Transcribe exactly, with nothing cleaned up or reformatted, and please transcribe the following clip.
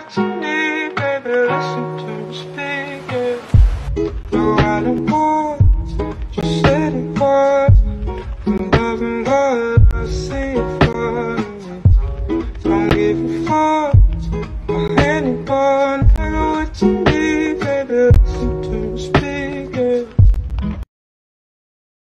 what you need, baby, listen to me speak, yeah. No, I don't want, just let it go. I'm loving what I see for me. Don't give a fuck about anyone, nigga, what you need.